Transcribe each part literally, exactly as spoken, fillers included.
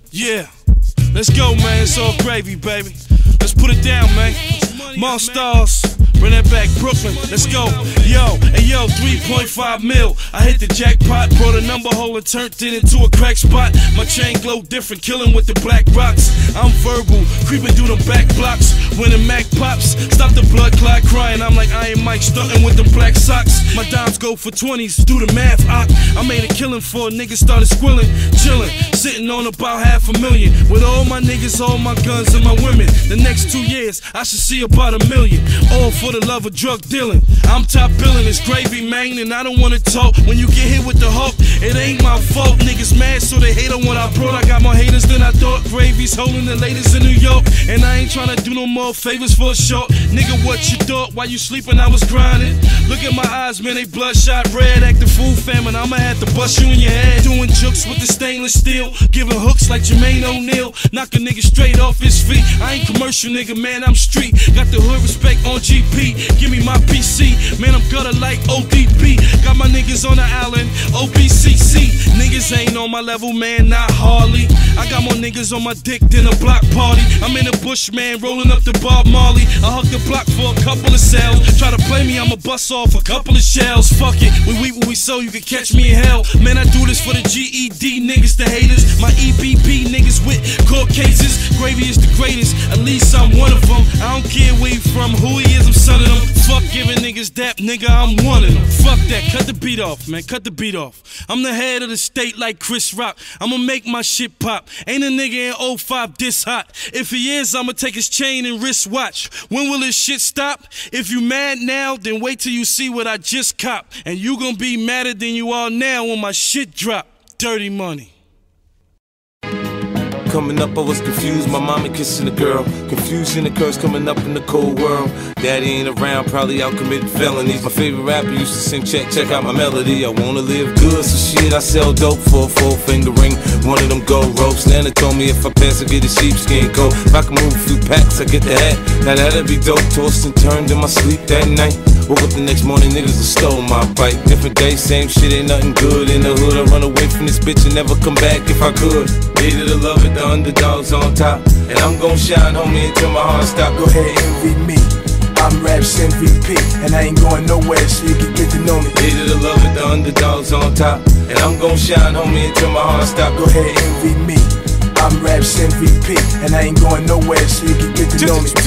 Yeah, let's go, man. It's all gravy, baby. Let's put it down, man. Monstars, bring that back, Brooklyn. Let's go. Yo, hey yo, three point five mil. I hit the jackpot, brought a number hole and turned it into a crack spot. My chain glow different, killing with the black rocks. I'm verbal, creeping through the back blocks. When the Mac pops, stop the blood clot crying. I'm like Iron Mike, stunting with the black socks. My dimes go for twenties, do the math. I, I made a killing for a nigga, started squilling, chilling, sitting on about half a million. With all my niggas, all my guns, and my women. The next two years, I should see about a million. All for the love of drug dealing. I'm top billing, it's gravy, man, and I don't wanna talk. When you get hit with the hook, it ain't my fault. Niggas mad, so they hate on what I brought. I got more haters than I thought. Gravy's holding the latest in New York, and I ain't tryna do no more favors for a short. Nigga, what you thought? While you sleeping, I was grinding. Look at my eyes, man, they bloodshot red. Acting fool famine, I'ma have to bust you in your head. Doing jokes with the stainless steel, giving hooks like Jermaine O'Neal. Knock a nigga straight off his feet. I ain't commercial, nigga, man, I'm street. Got the hood respect on G P. Give me my P C, man, I'm gutter like O D P. Got my niggas on the island, O B C C. Niggas ain't on my level, man, not hardly. I got more niggas on my dick than a block party. I'm in a bush, man, rolling up the Bob Marley. I huck the block for a couple of sales. Try to play me, I'ma bust off a couple of shells. Fuck it, we weep when we sow, you can catch me in hell. Man, I do this for the G E D niggas, the haters. My E B P niggas with court cases. Gravy is the greatest, at least I'm one of them. I don't care where you from, who he is, I'm son of them. Fuck giving niggas that, nigga, I'm one of them. Fuck that, cut the beat off, man, cut the beat off. I'm the head of the state like Chris Rock. I'ma make my shit pop. Ain't a nigga in oh five this hot. If he is, I'ma take his chain and wristwatch. When will this shit stop? If you mad now, then wait till you see what I just cop. And you gon' be madder than you are now when my shit drop. Dirty Money. Coming up, I was confused, my mama kissing a girl. Confusion occurs coming up in the cold world. Daddy ain't around, probably out committing felonies. My favorite rapper used to sing, check, check out my melody. I wanna live good, so shit, I sell dope for a four finger ring. One of them gold ropes. Nana told me if I pass, I get a sheepskin coat. If I can move a few packs, I get the hat. Now that'd be dope. Tossed and turned in my sleep that night. Woke up the next morning, niggas have stole my bike. Different day, same shit, ain't nothing good in the hood. I run away from this bitch and never come back if I could. Hated to love it, the underdogs on top. And I'm gon' shine, homie, until my heart stop. Go ahead, envy me. I'm Raps M V P, and I ain't going nowhere, so you can get to know me. Hated to love it, the underdogs on top. And I'm gon' shine, homie, until my heart stop. Go ahead, envy me. I'm Raps M V P, and I ain't going nowhere, so you can get to know me.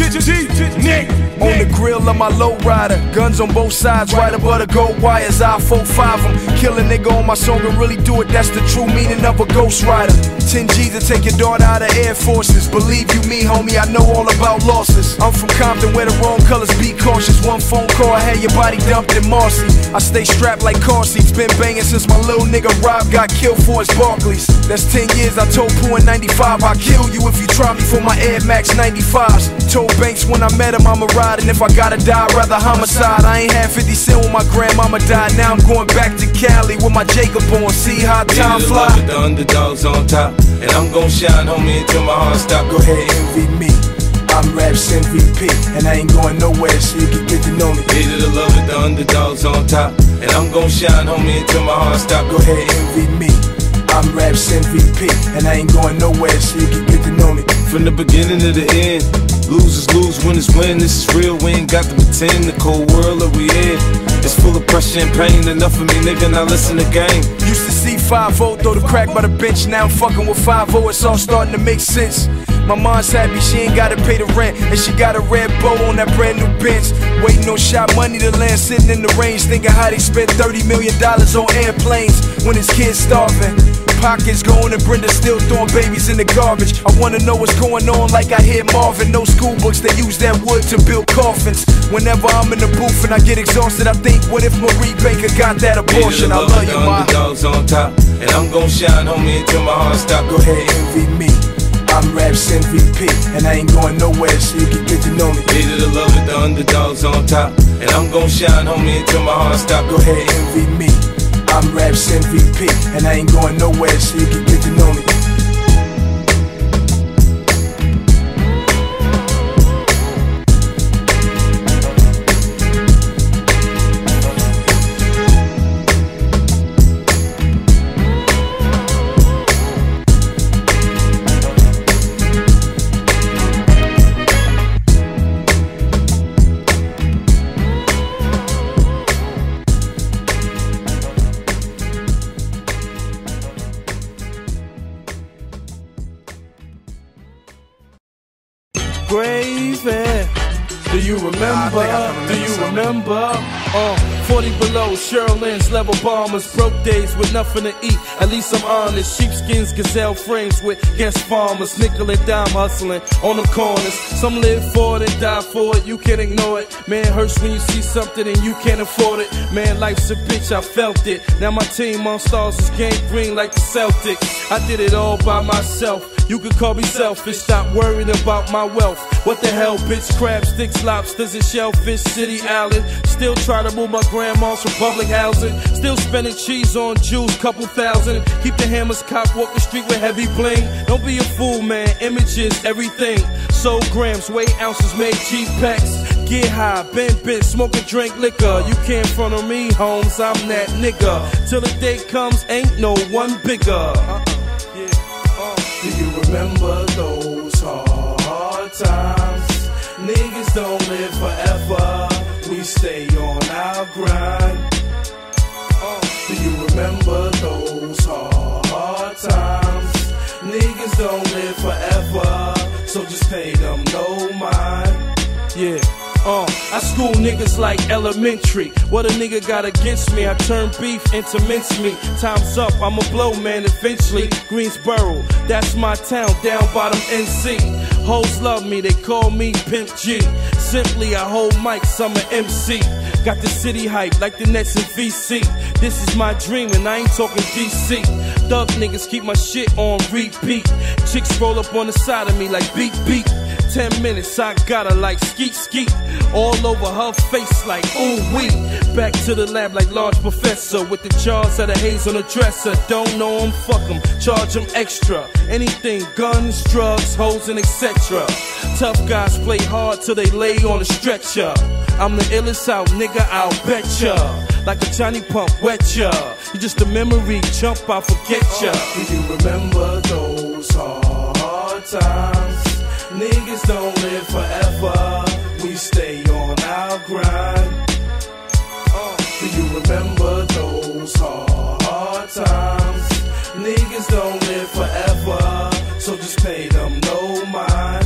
On the grill of my low rider, guns on both sides, right above the gold wires. I four five them, kill a nigga on my song and really do it. That's the true meaning of a ghost rider. ten G's to take your daughter out of Air Forces. Believe you me, homie, I know all about losses. I'm from Compton where the wrong colors, be cautious. One phone call, I had your body dumped in Marcy. I stay strapped like car seats, been banging since my little nigga Rob got killed for his Barclays. That's ten years, I told Pooh in ninety-five, I'll kill you if you try me for my Air Max ninety-fives. Told Banks when I met him I'ma ride, and if I gotta die, I'd rather homicide. I ain't had fifty cent when my grandmama died. Now I'm going back to Cali with my Jacob on. See how time fly. The underdogs on top, and I'm gon' shine, homie, until my heart stop. Go ahead, envy me. I'm Raps M V P, and I ain't going nowhere, so you can get to know me. Hated to love it, the underdogs on top, and I'm gon' shine, homie, until my heart stop. Go ahead, envy me. I'm Raps M V P, and I ain't going nowhere, so you can get to know me. From the beginning to the end, losers lose, winners win. This is real, we ain't got to pretend. The cold world that we in, it's full of pressure and pain. Enough of me, nigga, now listen to game. Used to see five oh throw the crack by the bench. Now I'm fucking with five oh, it's all starting to make sense. My mom's happy, she ain't gotta pay the rent, and she got a red bow on that brand new Benz. Waiting on shot money to land, sitting in the range, thinking how they spent thirty million dollars on airplanes when his kids starving. Pockets going and Brenda still throwing babies in the garbage. I wanna know what's going on like I hear Marvin. No school books, they use that wood to build coffins. Whenever I'm in the booth and I get exhausted, I think, what if Marie Baker got that abortion? I love you, ma. Underdogs on top, and I'm gon' shine, homie, until my heart stop. Go ahead, envy me. I'm Raps M V P, and I ain't going nowhere, so you can get to know me. Hated to love it, the underdogs on top, and I'm gon' shine, homie, until my heart stop. Go ahead, envy me. I'm Raps M V P, and I ain't going nowhere, so you can get to know me. gravy. Do you remember? Do you remember? Uh, forty below, Sherlin's level bombers, broke days with nothing to eat. At least I'm honest. Sheepskins, gazelle frames with guest farmers, nickel and dime hustling on the corners. Some live for it and die for it. You can't ignore it. Man, hurts when you see something and you can't afford it. Man, life's a bitch. I felt it. Now my team Monstars is gang green like the Celtics. I did it all by myself. You could call me selfish, stop worrying about my wealth. What the hell, bitch, crab sticks, lobsters, and shellfish, city island. Still try to move my grandmas from public housing. Still spending cheese on Jews, couple thousand. Keep the hammers cocked, walk the street with heavy bling. Don't be a fool, man, images, everything. Sold grams, weigh ounces, made cheap packs. Get high, bend bent, smoke and drink liquor. You can't front on me, Holmes, I'm that nigga. Till the day comes, ain't no one bigger. Uh-uh. Do you remember those hard times? Niggas don't live forever. We stay on our grind. Uh, do you remember those hard times? Niggas don't live forever, so just pay them no mind. Yeah. Uh, I school niggas like elementary. What a nigga got against me? I turn beef into mincemeat. Time's up, I'ma blow, man, eventually. Greensboro, that's my town, down bottom N C. Hoes love me, they call me Pimp G. Simply, I hold mics, I'm an M C. Got the city hype like the Nets in V C. This is my dream and I ain't talking D C. Thug niggas keep my shit on repeat. Chicks roll up on the side of me like beat beat. Ten minutes, I got her like skeet skeet. All over her face like ooh wee. Back to the lab like large professor. With the jars of the haze on the dresser. Don't know him, fuck him, charge him extra. Anything, guns, drugs, hoes and et cetera. Tough guys play hard till they lay on a stretcher. I'm the illest out, nigga, I'll betcha. Like a Johnny Pump, wet ya. You just a memory, jump, I'll forget ya. Do you remember those hard times? Niggas don't live forever, we stay on our grind. Uh, do you remember those hard times? Niggas don't live forever, so just pay them no mind.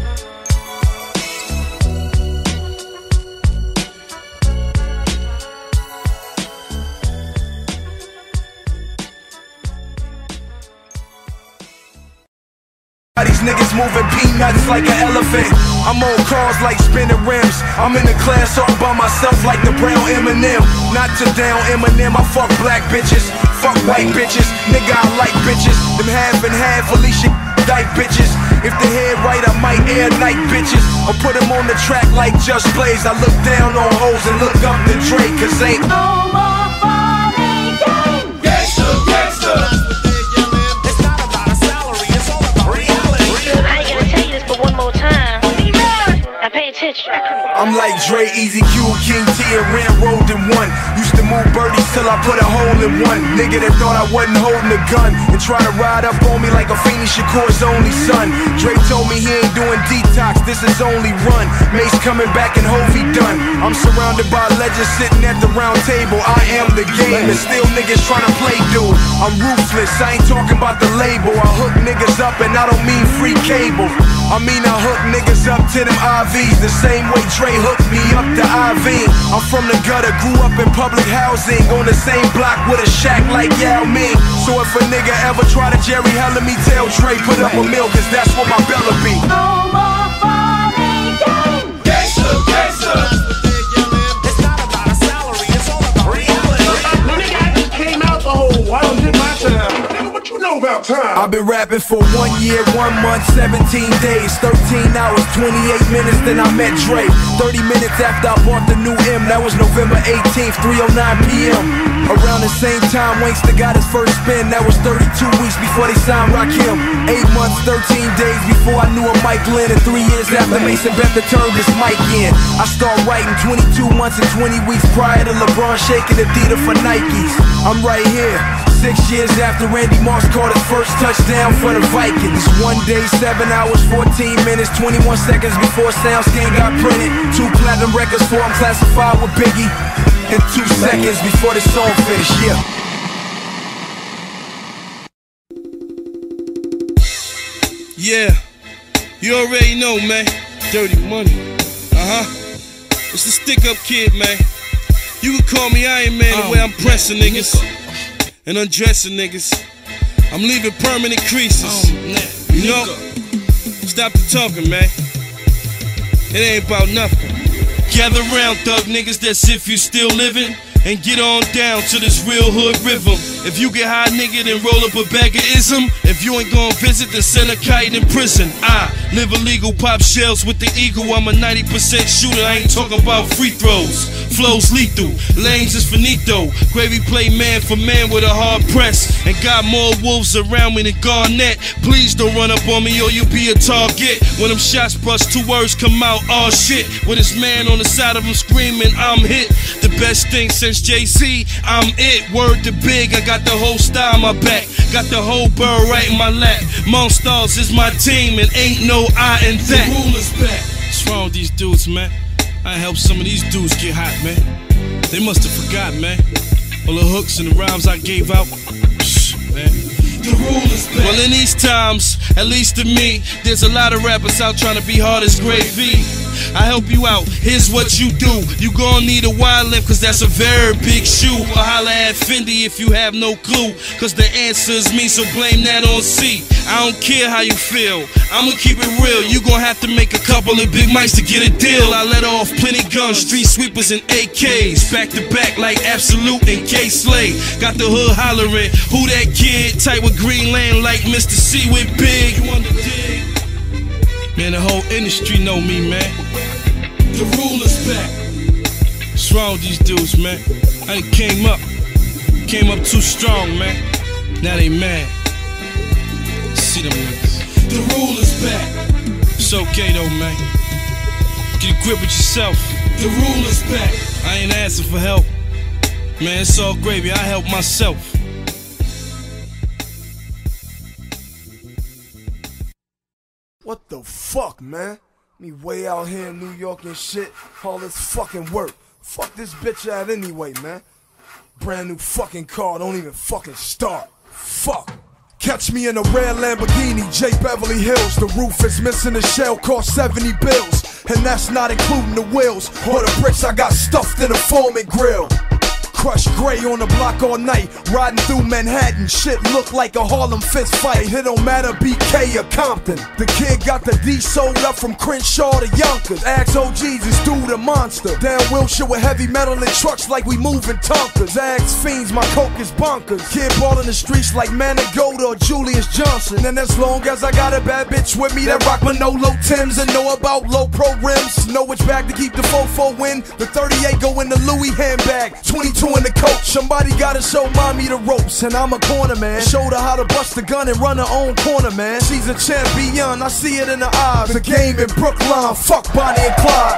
These niggas moving peanuts like an elephant. I'm on cars like spinning rims. I'm in the class all by myself like the brown Eminem. Not to down Eminem, I fuck black bitches, fuck white bitches. Nigga, I like bitches. Them half and half Alicia dyke bitches. If the head right, I might air night bitches. Or put them on the track like Just Blaze. I look down on hoes and look up to Drake. Cause ain't no more funny game. Gangsta, gangsta. I'm like Dre, Easy Q, King T, and ran rolled in one. Used to move birdies till I put a hole in one. Nigga that thought I wasn't holding a gun and try to ride up on me like a Afeni Shakur's only son. Dre told me he ain't doing detox, this is only run. Mace coming back and Hovey done. I'm surrounded by legends sitting at the round table. I am the game and still niggas trying to play dude. I'm ruthless, I ain't talking about the label. I hook niggas up and I don't mean free cable. I mean I hook niggas up to them I Vs the same way Dre hooked me up to I V. I'm from the gutter, grew up in public housing, on the same block with a shack like Yao Ming. So if a nigga ever try to Jerry Heller me, tell Dre put up a mill, cause that's what my Bella be. No more funny game. Gangsta, gangsta. It's not about a salary, it's all about reality. Nigga, I just came out the hole, why don't you my time? What you know about time? I've been rapping for one year, one month, seventeen days, thirteen hours, twenty-eight minutes, then I met Dre. thirty minutes after I bought the new M, that was November eighteenth, three oh nine p m Around the same time, Wanksta got his first spin, that was thirty-two weeks before they signed Rakim. eight months, thirteen days before I knew a Mike Lynn, and three years after Mason Bethel turned his mic in. I started writing twenty-two months and twenty weeks prior to LeBron shaking Adidas for Nikes. I'm right here. Six years after Randy Moss caught his first touchdown for the Vikings. One day, seven hours, fourteen minutes, twenty-one seconds before SoundScan got printed. Two platinum records for him classified with Biggie. And two seconds before the song finished, yeah. Yeah, you already know, man. Dirty Money. Uh-huh. It's the stick-up kid, man. You can call me Iron Man the way I'm pressing niggas and undressing niggas. I'm leaving permanent creases. You know? Stop the talking, man. It ain't about nothing. Gather round, thug niggas, that's if you still living. And get on down to this real hood rhythm. If you get high, nigga, then roll up a bag of ism. If you ain't gon' visit, then send a kite in prison. I live illegal, pop shells with the eagle. I'm a ninety percent shooter, I ain't talking about free throws. Flows lethal, lanes is finito. Gravy play man for man with a hard press. And got more wolves around me than Garnett. Please don't run up on me or you'll be a target. When them shots bust, two words come out, all shit. With his man on the side of him screaming, I'm hit. The best thing since J C, I'm it. Word to big, I got the whole style on my back. Got the whole bird right in my lap. Monstars is my team and ain't no I in that. The rule is back. What's wrong with these dudes, man? I helped some of these dudes get hot, man. They must have forgot, man. All the hooks and the rhymes I gave out. Shh, man. The rule is back. Well, in these times, at least to me, there's a lot of rappers out trying to be hard as gravy. I help you out, here's what you do. You gon' need a wide lip, cause that's a very big shoe. Or holla at Fendi if you have no clue, cause the answer is me, so blame that on C. I don't care how you feel, I'ma keep it real. You gon' have to make a couple of big mics to get a deal. I let off plenty guns, street sweepers and A Ks, back to back like Absolute and K-Slay. Got the hood hollering, who that kid? Tight with Greenland like Mister C with Big. You under dig? Man, the whole industry know me, man. The rule is back. What's wrong with these dudes, man? I done came up. Came up too strong, man. Now they mad. See them niggas. The rule is back. It's okay though, man. Get a grip with yourself. The rule is back. I ain't asking for help. Man, it's all gravy. I help myself. What the fuck, man? Me way out here in New York and shit. All this fucking work. Fuck this bitch out anyway, man. Brand new fucking car, don't even fucking start. Fuck. Catch me in a red Lamborghini, J Beverly Hills. The roof is missing, the shell cost seventy bills. And that's not including the wheels or the bricks I got stuffed in a foaming grill. Crushed gray on the block all night, riding through Manhattan. Shit look like a Harlem fist fight. It don't matter B K or Compton. The kid got the D sold up from Crenshaw to Yonkers. Axe O Gs is dude a monster. Down Wilshire with heavy metal and trucks like we moving Tonkers. Axe fiends, my coke is bonkers. Kid ball in the streets like Manigold or Julius Johnson. And as long as I got a bad bitch with me that rock Manolo Timbs and know about low pro rims, know which bag to keep the fofo in. The thirty-eight go in the Louis handbag. twenty-two in the coach. Somebody gotta show mommy the ropes, and I'm a corner man. Showed her how to bust a gun and run her own corner, man. She's a champion, I see it in her eyes. The game in Brooklyn, fuck Bonnie and Clyde.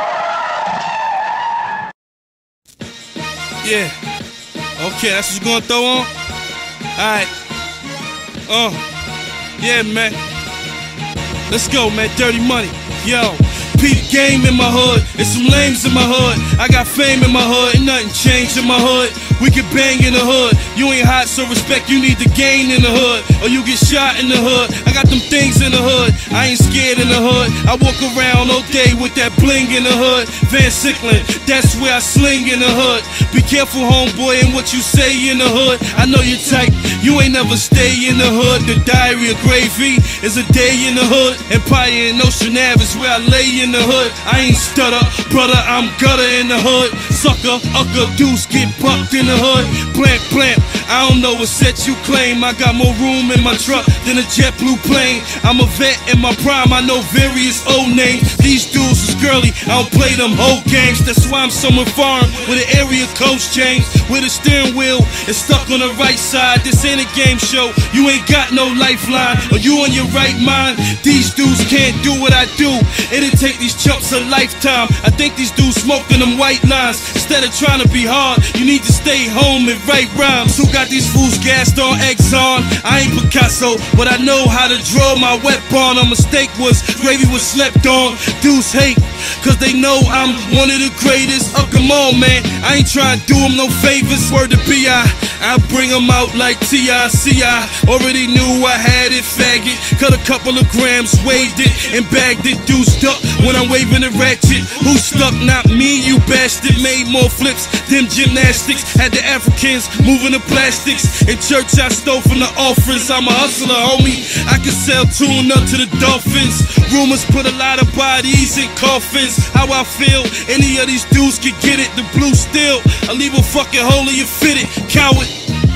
Yeah. Okay, that's what you gonna throw on? Alright. Uh. Yeah, man. Let's go, man. Dirty Money. Yo. Peep game in my hood, and some lames in my hood. I got fame in my hood, and nothing changed in my hood. We can bang in the hood. You ain't hot, so respect you need to gain in the hood, or you get shot in the hood. I got them things in the hood, I ain't scared in the hood. I walk around all day with that bling in the hood. Van Sicklen, that's where I sling in the hood. Be careful, homeboy, and what you say in the hood. I know you're tight, you ain't never stay in the hood. The diary of Gravy is a day in the hood. Empire and Ocean Ave is where I lay in the hood. I ain't stutter, brother, I'm gutter in the hood. Sucker, ucker, deuce, get bucked in the hood. Blamp, blamp, I don't know what set you claim. I got more room in my truck than a JetBlue plane. I'm a vet in my prime, I know various old names. These dudes is girly, I don't play them whole games. That's why I'm somewhere foreign with an area coach change. With a steering wheel, it's stuck on the right side. This ain't a game show, you ain't got no lifeline. Are you on your right mind? These dudes can't do what I do. It'll take these chumps a lifetime. I think these dudes smoking them white lines. Instead of trying to be hard, you need to stay home and write rhymes. Who got these fools gassed on Exxon? I ain't Picasso, but I know how to draw my wet barn. A mistake was Gravy was slept on. Dudes hate, cause they know I'm one of the greatest. Oh, come on, man, I ain't trying to do them no favors. Word to B I, I bring them out like T I C I already knew I had it, faggot. Cut a couple of grams, weighed it, and bagged it, deuced up when I'm waving the ratchet. Who stuck? Not me, you bastard. Made more flips than gymnastics. Had the Africans moving the plastics. In church, I stole from the offerings. I'm a hustler, homie. I can sell tuna to the dolphins. Rumors put a lot of bodies in coffins. How I feel, any of these dudes can get it. The blue steel, I leave a fucking hole in your fitted, coward.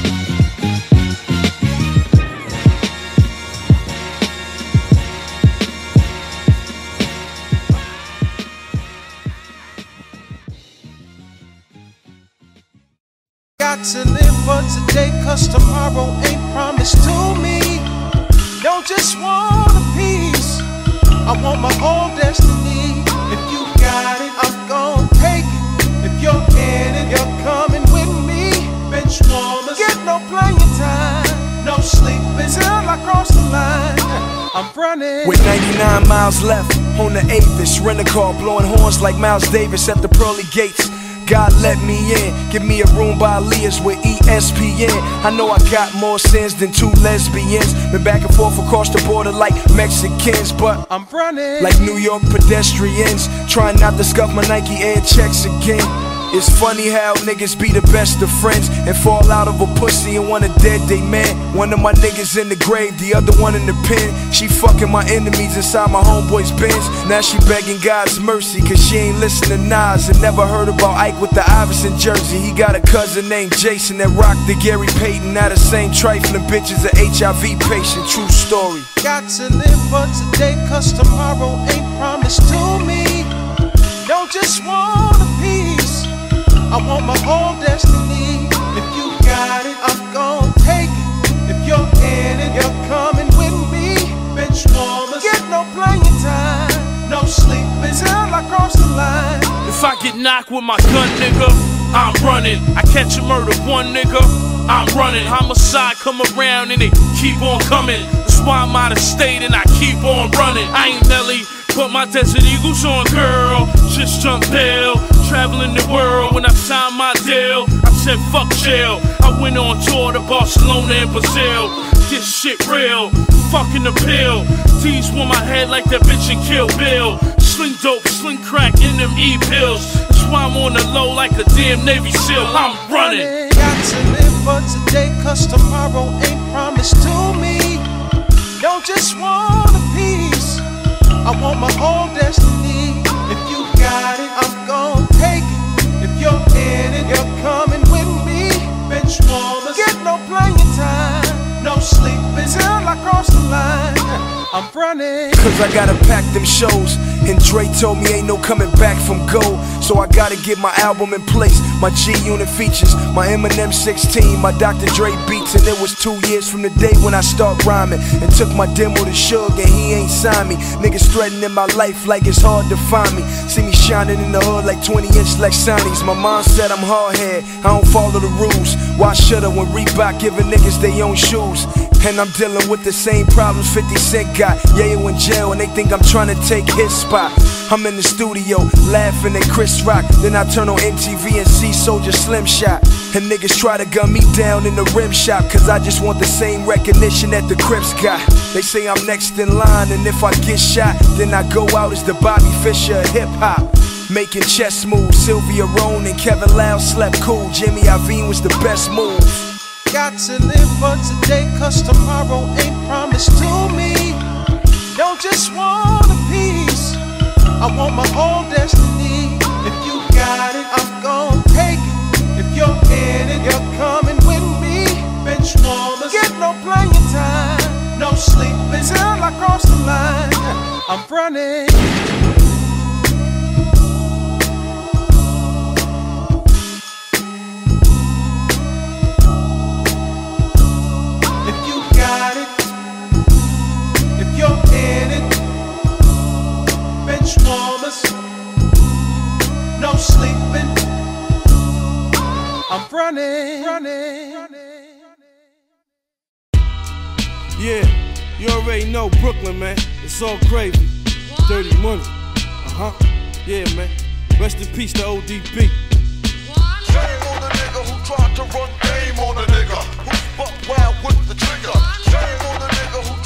Got to live for today, cause tomorrow ain't promised to me. Don't just want a piece, I want my whole destiny. If you got it, I'm gon' take it. If you're in it, you're coming with me. Bench warmers, get no playing time, no sleeping till I cross the line. I'm running with ninety-nine miles left on the Avis. Rent a car, blowing horns like Miles Davis at the pearly gates. God let me in, give me a room by Leah's with E S P N. I know I got more sins than two lesbians. Been back and forth across the border like Mexicans, but I'm running like New York pedestrians, trying not to scuff my Nike Air checks again. It's funny how niggas be the best of friends and fall out of a pussy and want a dead day man. One of my niggas in the grave, the other one in the pen. She fucking my enemies inside my homeboy's Benz. Now she begging God's mercy cause she ain't listen to Nas and never heard about Ike with the Iverson jersey. He got a cousin named Jason that rocked the Gary Payton. Now the same trifling bitch is a H I V patient, true story. Got to live for today cause tomorrow ain't promised to me. Don't just want a piece, I want my whole destiny. If you got it, I'm gon' take it. If you're in it, you're coming with me. Bench warmers, get no playing time, no sleeping till I cross the line. If I get knocked with my gun, nigga, I'm running. I catch a murder, one nigga, I'm running. Homicide come around and they keep on coming. That's why I'm out of state and I keep on running. I ain't Nelly, put my Desert Eagles on, girl. Just jump bail, traveling the world. When I signed my deal, I said fuck jail. I went on tour to Barcelona and Brazil. This shit real, fucking the pill. D's want my head like that bitch in Kill Bill. Sling dope, sling crack in them E-pills. That's why I'm on the low like a damn Navy SEAL. I'm running. Got to live for today cause tomorrow ain't promised to me. Don't just want a piece, I want my whole destiny. If you got it, I'm gon' take it. If you're in it, you're coming with me. Bench warmers, get no playing time, no sleeping till I cross the line. I'm running cause I gotta pack them shows. And Dre told me ain't no coming back from gold. So I gotta get my album in place. My G-Unit features, my Eminem sixteen, my Doctor Dre beats. And it was two years from the day when I start rhyming. And took my demo to Suge and he ain't signed me. Niggas threatening my life like it's hard to find me. See me shining in the hood like twenty inch Lexanis. My mom said I'm hard-head, I don't follow the rules. Why should I when Reebok giving niggas they own shoes? And I'm dealing with the same problems fifty Cent got. Yeah, you in jail and they think I'm trying to take his spot. I'm in the studio, laughing at Chris Rock. Then I turn on M T V and see Soulja Slim Shot. And niggas try to gun me down in the rim shop cause I just want the same recognition that the Crips got. They say I'm next in line and if I get shot, then I go out as the Bobby Fischer of hip-hop. Making chess moves, Sylvia Rhone and Kevin Lowe slept cool. Jimmy Iovine was the best move. Got to live for today cause tomorrow ain't promised to me. Don't just want a piece, I want my whole destiny. If you got it, I'm gon' take it. If you're in it, you're coming with me. Bench warmers, get no playing time, no sleeping till I cross the line. I'm running. Warmers, no sleeping. I'm running, running, running. Yeah, you already know Brooklyn, man. It's all gravy. Dirty money. Uh huh. Yeah, man. Rest in peace to O D B. Shame on the nigga who tried to run game on the nigga who fuck wild with the trigger. Shame on the nigga who tried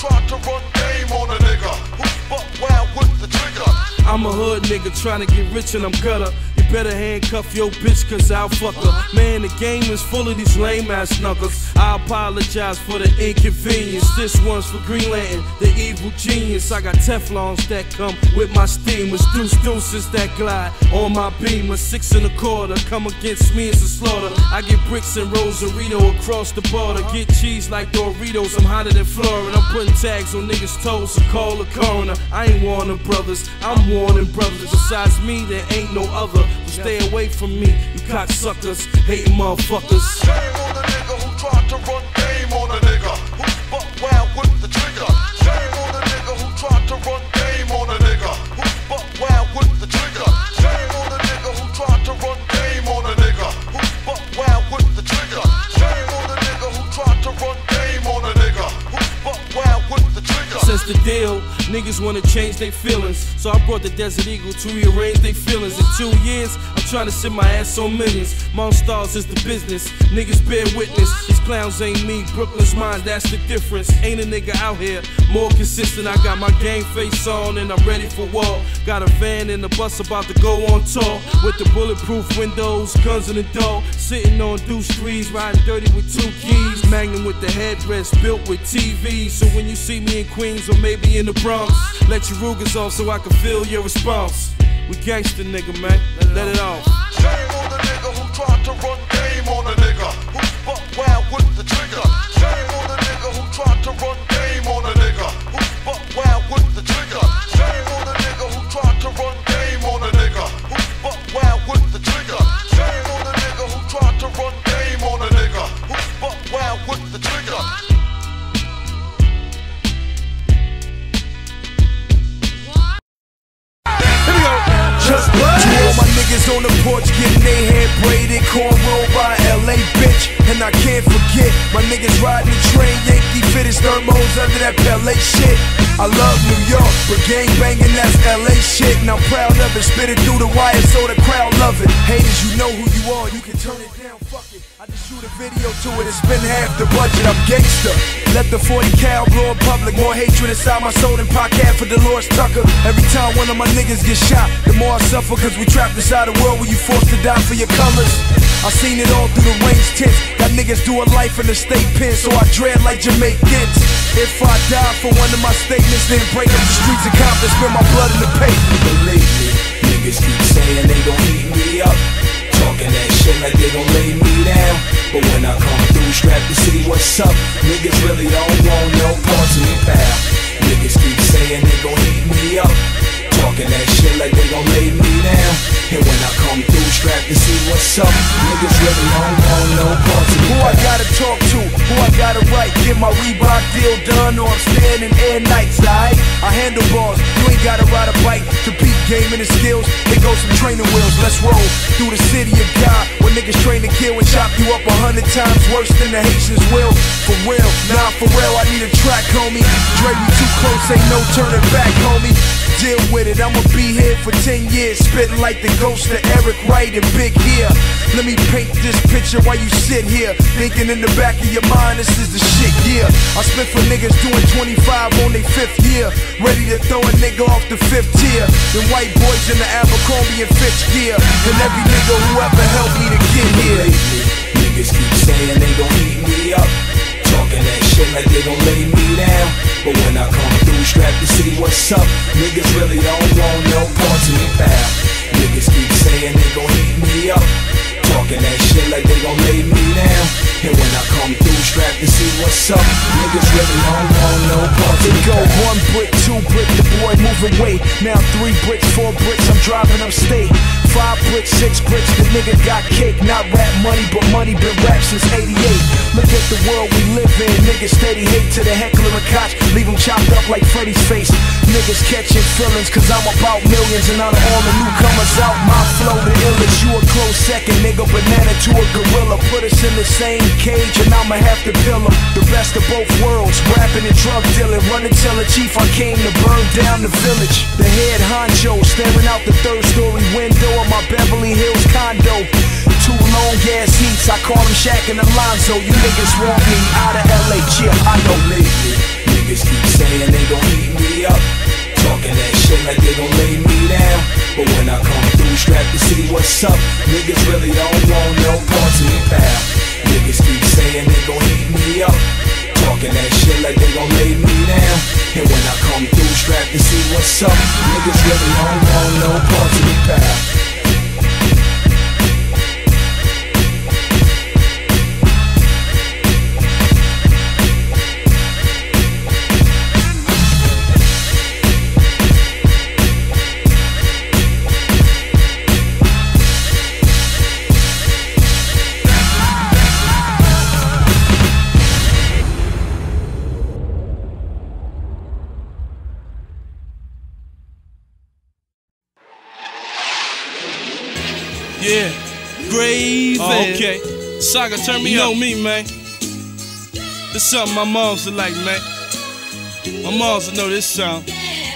run game on a nigga who's buck wild with the trigger. I'm a hood nigga trying to get rich and I'm gutter. You better handcuff your bitch cause I'll fuck her. Man, the game is full of these lame ass knuckles. I apologize for the inconvenience. This one's for Green Lantern, the evil genius. I got Teflons that come with my steamers. Deuce deuces that glide on my beamer. Six and a quarter, come against me, it's a slaughter. I get bricks and Rosarito across the border. Get cheese like Doritos, I'm hotter than Florida. I'm putting tags on niggas' toes, so call the coroner. I ain't warning brothers, I'm warning brothers. Besides me, there ain't no other. So stay away from me, you cocksuckers, hating motherfuckers. Shame on the nigga who tried to run game on a nigga who's buck wild with the trigger. Shame on the nigga who tried to run game on a nigga who's buck wild with the trigger. Shame on the nigga who tried to run game on a nigga who's buck wild with the trigger. Shame on the nigga who tried to run game on a nigga who's buck wild with the trigger. Since the deal, niggas wanna change their feelings. So I brought the Desert Eagle to rearrange their feelings. In two years, I'm trying to sit my ass on millions. Monstars is the business, niggas bear witness. These clowns ain't me, Brooklyn's mine, that's the difference. Ain't a nigga out here more consistent. I got my game face on and I'm ready for war. Got a van and a bus about to go on tour. With the bulletproof windows, guns in the door. Sitting on deuce threes, riding dirty with two keys. Magnum with the headrest, built with T Vs. So when you see me in Queens or maybe in the Bronx, let your Rugers off so I can feel your response. We gangsta nigga, man, let it off. Shame on the nigga who tried to run game on a nigga who's buck wild with the trigger. Shame on the nigga who tried to run game on a nigga who's buck wild with the trigger. Shame on the nigga who tried to run game on a nigga who's buck wild with the trigger. Shame on the nigga who tried to run game on a nigga who's buck wild with the trigger. Just to all my niggas on the porch getting their hair braided, cornrow by L A bitch. And I can't forget my niggas riding the train, Yankee fitted thermos under that Pele shit. I love New York, but gang banging that's L A shit. And I'm proud of it, spit it through the wire so the crowd love it. Haters, you know who you are, you can turn it down, fuck it. I just shoot a video to it and spend half the budget, I'm gangster. Let the forty cal blow in public, more hatred inside my soul than podcast for Dolores Tucker. Every time one of my niggas get shot, the more I suffer, cause we trapped inside a world where you forced to die for your colors. I seen it all through the range tents. Got niggas doing life in the state pen, so I dread like Jamaicans. If I die for one of my statements, then break up the streets of Compton, spend my blood in the pavement. Believe me, niggas keep saying they gon' heat me up, talking that shit like they gon' lay me down. But when I come through, strapped to see what's up, niggas really don't want no parts of me, pal. Niggas keep saying they gon' heat me up, talking that shit like they gon' lay me down. And when I come through, strapped to see what's up, niggas really don't want no parts of me. Who I gotta talk to, who I gotta write, get my Reebok deal done, or I'm standing air nights, alright? I handle bars, you ain't gotta ride a bike to beat game and the skills. Here goes some training wheels, let's roll through the city of God, where niggas train to kill and chop you up a hundred times worse than the Haitians will. For real, nah for real, I need a track, homie. Dre, we too close, ain't no turning back, homie. Deal with it, I'ma be here for ten years, spitting like the ghost of Eric Wright and Big Here. Let me paint this picture while you sit here, thinking in the back of your mind, this is the shit, yeah. I spit for niggas doing twenty-five on their fifth year, ready to throw a nigga off the fifth tier. Them white boys in the Abercrombie and Fitch gear, and every nigga who ever helped me to get here. Niggas keep saying they gon' heat me up, talking that shit like they gon' lay me down. But when I come through, strapped to see what's up, niggas really don't want no parts of me, pal. Niggas keep saying they gon' heat me up, talking that shit like they gon' lay me down. And when I come through, strapped to see what's up, niggas really don't want no parts of me, go one brick, two brick, the boy moving weight. Now three bricks, four bricks, I'm driving upstate. Five bricks, six bricks, the nigga got cake. Not rap money, but money been rap since eighty-eight. Look at the world we live in, niggas steady hate to the heckler and koch, leave them chopped up like Freddy's face. Niggas catching feelings, cause I'm about millions, and out of all the newcomers out, my flow the illest. You a close second, nigga, banana to a gorilla. Put us in the same cage, and I'ma have to pill 'em. The best of both worlds, rapping and drug dealing. Run and tell the chief I came to burn down the village. The head honcho, staring out the third story window of my Beverly Hills condo. Two long ass heats, I call them Shaq and Alonzo. You niggas want me out of L A, yeah, I know. Lately, niggas Niggas keep saying they gon' heat me up, talking that shit like they gon' lay me down. But when I come through, strapped to see what's up, niggas really don't want no parts of me, pal. Niggas keep saying they gon' heat me up, talking that shit like they gon' lay me down. And when I come through, strapped to see what's up, niggas really don't want no parts of me, pal. Yeah, Gravy. Oh, okay. Saga, turn me you know me, man. This something my moms would like, man. My moms would know this song.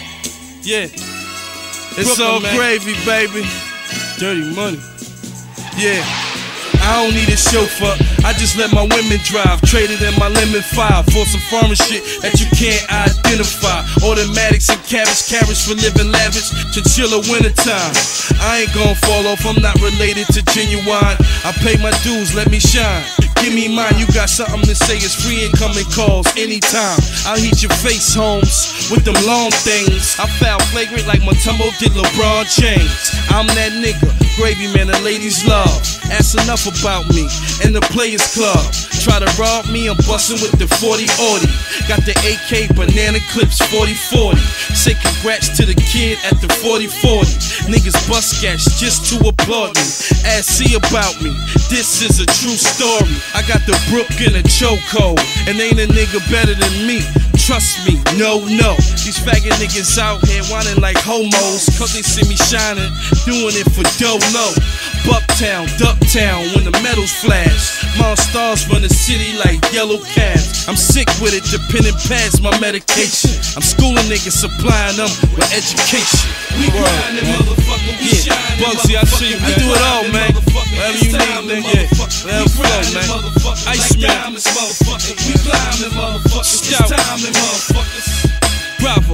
Yeah. It's Brooklyn, all man. Gravy, baby. Dirty money. Yeah. I don't need a chauffeur, I just let my women drive. Traded in my lemon five for some foreign shit that you can't identify. Automatics and cabbage, carrots for living lavish. Chinchilla wintertime. I ain't gon' fall off, I'm not related to Genuine. I pay my dues, let me shine. Give me mine, you got something to say, it's free incoming calls anytime. I'll heat your face, Holmes, with them long things. I foul flagrant like Mutombo did LeBron James. I'm that nigga, Gravy man, the ladies love. That's enough about me and the Players Club. Try to rob me, I'm bustin' with the forty Audi. Got the A K banana clips forty forty. Say congrats to the kid at the forty forty. Niggas bust cash just to applaud me. Ask C about me, this is a true story. I got the Brook in a chokehold, and ain't a nigga better than me. Trust me, no, no. These faggot niggas out here whining like homos, cause they see me shining, doing it for dolo. Bucktown, Ducktown, when the medals flash. Monstars run the city like yellow cabs. I'm sick with it, depending past my medication. I'm schooling niggas, supplying them with education. We grindin', motherfucker, we yeah. Shining, Bugsy, I see you, man. I do it all, man. Whatever you need, nigga. Yeah. Whatever flow, man. Iceman. We climbing, motherfuckers. It's timing, motherfuckers. Bravo.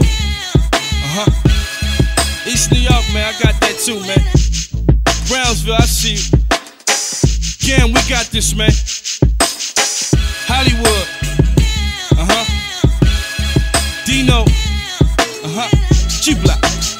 Uh-huh. East New York, man, I got that too, man. Brownsville, I see you. Again, we got this, man. Hollywood. Uh-huh. Dino. Uh-huh. G-Block.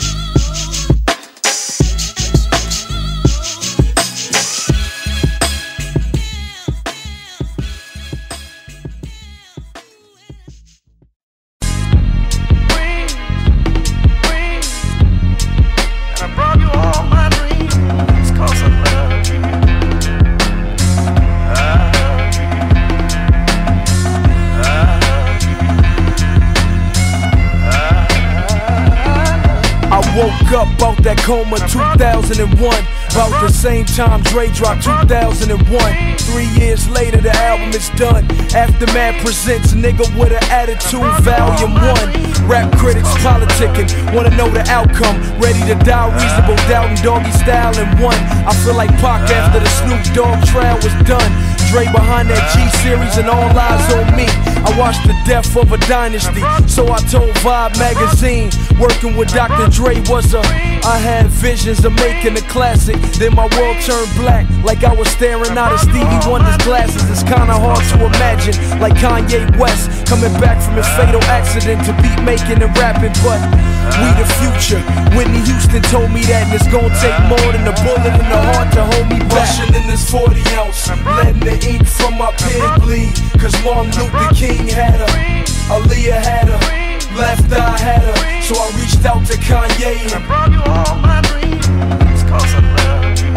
Woke up out that coma two thousand one. About the same time Dre dropped two thousand one. Three years later the album is done. Aftermath presents Nigga with an Attitude Volume one. Rap critics politicking, wanna know the outcome. Ready to die, reasonable doubt and doggy style in one. I feel like Pac after the Snoop Dogg trial was done. Dre behind that G-Series and all eyes on me. I watched the death of a dynasty, so I told Vibe magazine. Working with Doctor Dre was a, I had visions of making a classic. Then my world turned black, like I was staring out of Stevie Wonder's glasses. It's kinda hard to imagine, like Kanye West coming back from his fatal accident to beat making and rapping. But we the future. Whitney Houston told me that, and it's gonna take more than a bullet in the heart to hold me back. Rushing in this forty ounce, letting the ink from my pen bleed. Cause Martin Luther King had her, Aaliyah had her, left eye had her. So I reached out to Kanye and I brought you all my dreams, cause I love you.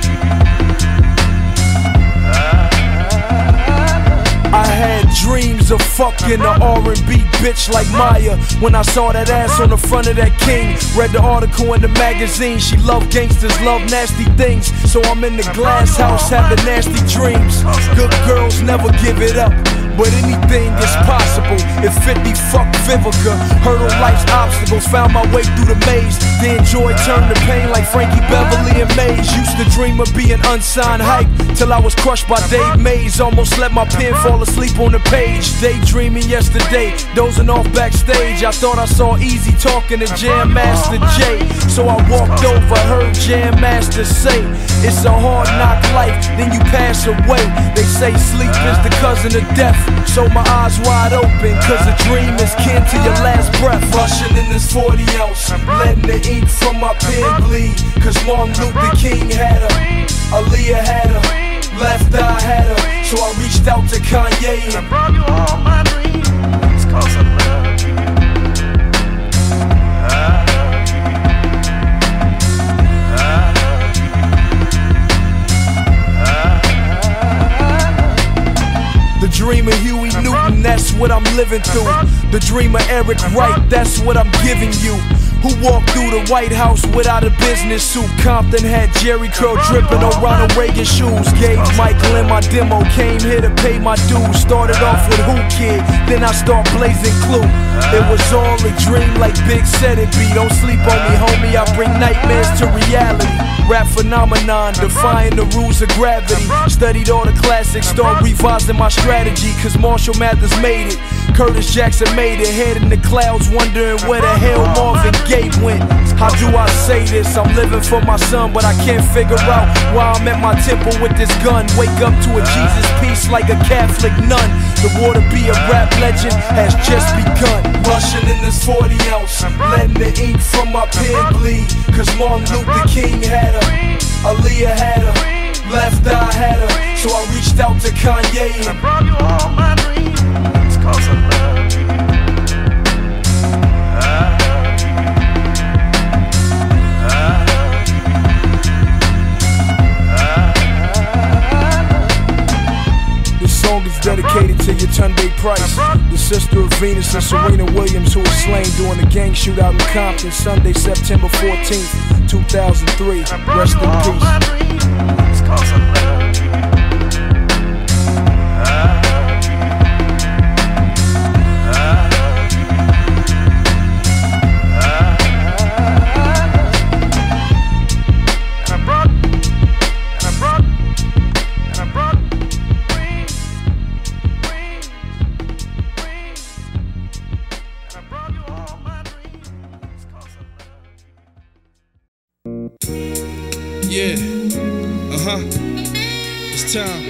I had dreams a fucking a R and B bitch like Maya. When I saw that ass on the front of that King, read the article in the magazine. She love gangsters, love nasty things. So I'm in the glass house having nasty dreams. Good girls never give it up, but anything is possible. If fifty fucked Vivica, hurdle life's obstacles, found my way through the maze. Then joy turned to pain like Frankie Beverly and Maze. Used to dream of being unsigned hype till I was crushed by Dave Mays. Almost let my pen fall asleep on the page. Daydreaming yesterday, dozing off backstage. I thought I saw Easy talking to Jam Master Jay. So I walked over, heard Jam Master say, it's a hard knock life, then you pass away. They say sleep is the cousin of death. So my eyes wide open, cause a dream is kin to your last breath. Rushing in this forty ounce, letting the ink from my pen bleed. Cause Martin Luther King had her, Aaliyah had her, Left Eye had her. So I reached out to Kanye and brought you all my dreams, cause I love you. The dream of Huey Newton, that's what I'm living through. The dream of Eric Wright, that's what I'm giving you. Who walked through the White House without a business suit? Compton had Jerry curl dripping on Ronald Reagan shoes. Gave Michael in my demo, came here to pay my dues. Started off with Who Kid, then I start blazing Clue. It was all a dream like Big said it be. Don't sleep on me, homie, I bring nightmares to reality. Rap phenomenon, defying the rules of gravity. Studied all the classics, start revising my strategy. Cause Marshall Mathers made it, Curtis Jackson made it. Head in the clouds, wondering where the hell Marvin Gaye went. How do I say this? I'm living for my son, but I can't figure out why I'm at my temple with this gun. Wake up to a Jesus piece like a Catholic nun. The war to be a rap legend has just begun. Rushing in this forty ounce, letting the ink from my pen bleed. Cause Martin Luther King had her, Aaliyah had her, Left Eye had her. So I reached out to Kanye and brought you all my dreams, cause I love you. This song is dedicated to Yetunde Price, the sister of Venus and Serena Williams, who was slain during the gang shootout in Compton, Sunday, September fourteenth, two thousand three. Rest in peace. Yeah, uh-huh, it's time.